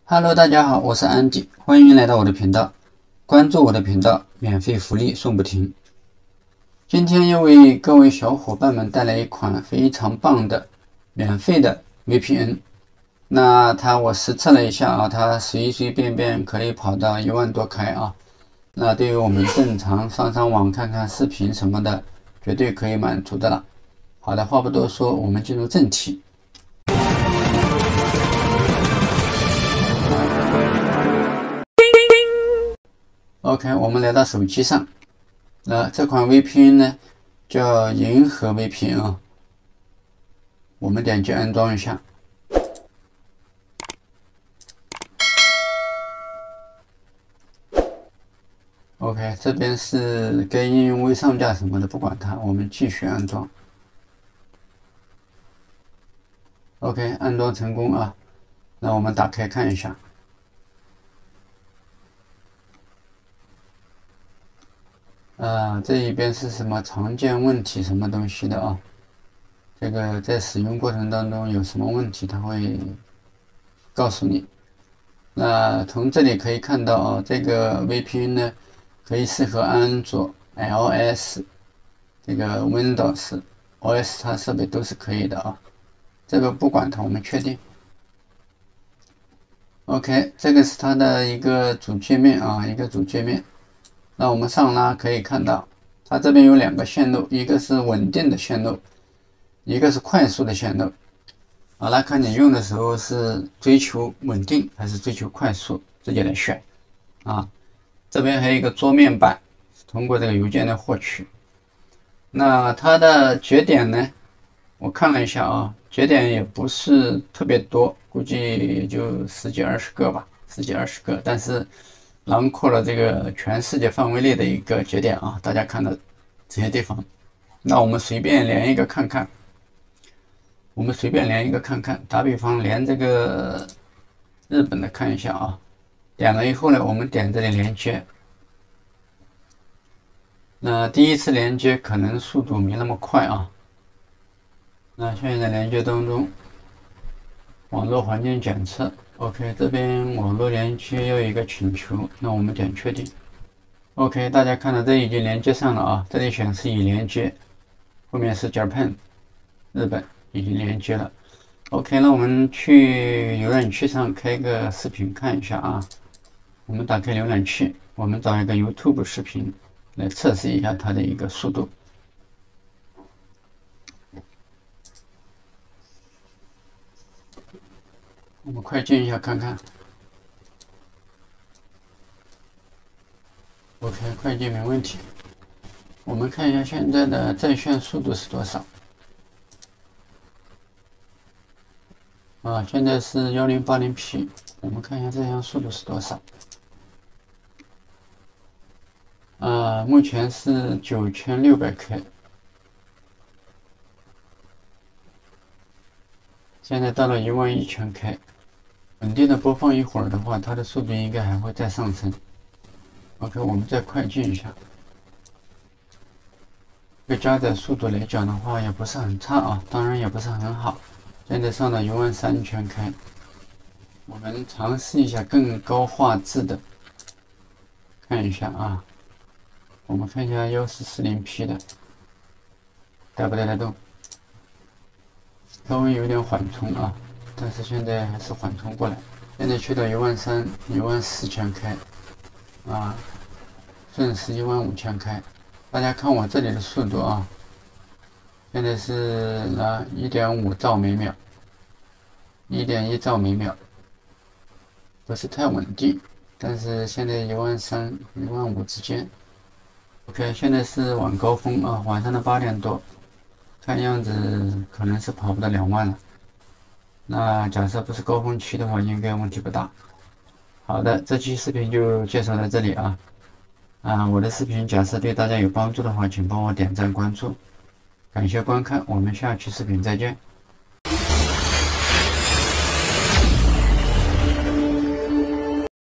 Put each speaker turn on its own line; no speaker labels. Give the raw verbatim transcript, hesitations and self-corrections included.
Hello，大家好，我是安迪，欢迎来到我的频道，关注我的频道，免费福利送不停。今天又为各位小伙伴们带来一款非常棒的免费的 V P N。那它我实测了一下啊，它随随便便可以跑到一万多开啊。那对于我们正常上上网看看视频什么的，绝对可以满足的了。好的，话不多说，我们进入正题。OK， 我们来到手机上，那这款 V P N 呢叫银河 V P N 啊，我们点击安装一下。OK， 这边是该应用未上架什么的，不管它，我们继续安装。OK， 安装成功啊，那我们打开看一下。啊，这一边是什么常见问题什么东西的啊？这个在使用过程当中有什么问题，它会告诉你。那从这里可以看到啊，这个 V P N 呢，可以适合安卓、iOS、这个 Windows、O S 叉设备都是可以的啊。这个不管它，我们确定。OK， 这个是它的一个主界面啊，一个主界面。那我们上拉可以看到，它这边有两个线路，一个是稳定的线路，一个是快速的线路。好了，看你用的时候是追求稳定还是追求快速，自己来选啊。这边还有一个桌面版，通过这个邮件来获取。那它的节点呢？我看了一下啊，节点也不是特别多，估计也就十几二十个吧，十几二十个，但是囊括了这个全世界范围内的一个节点啊，大家看到这些地方。那我们随便连一个看看。我们随便连一个看看，打比方连这个日本的看一下啊，点了以后呢，我们点这里连接。那第一次连接可能速度没那么快啊。那现在连接当中，网络环境检测 ，OK， 这边网络连接要有一个请求，那我们点确定。OK， 大家看到这已经连接上了啊，这里显示已连接，后面是 Japan， 日本。已经连接了 ，OK， 那我们去浏览器上开个视频看一下啊。我们打开浏览器，我们找一个 YouTube 视频来测试一下它的一个速度。我们快进一下看看。OK， 快进没问题。我们看一下现在的在线速度是多少。啊，现在是一零八零 P， 我们看一下这样速度是多少。啊，目前是九千六百 K， 现在到了一万一千 K， 稳定的播放一会儿的话，它的速度应该还会再上升。OK， 我们再快进一下。这个加载速度来讲的话，也不是很差啊，当然也不是很好。现在上了一万三千 K， 我们尝试一下更高画质的，看一下啊，我们看一下一四四零 P 的，带不带得动？稍微有点缓冲啊，但是现在还是缓冲过来。现在去到一万三、一万四千 K， 啊，顺势一万五千 K。大家看我这里的速度啊。现在是拿 一点五兆每秒 ，一点一兆每秒，不是太稳定，但是现在一万三、一万五之间。OK， 现在是晚高峰啊，晚上的八点多，看样子可能是跑不到两万了。那假设不是高峰期的话，应该问题不大。好的，这期视频就介绍到这里啊。啊，我的视频假设对大家有帮助的话，请帮我点赞关注。感谢观看，我们下期视频再见。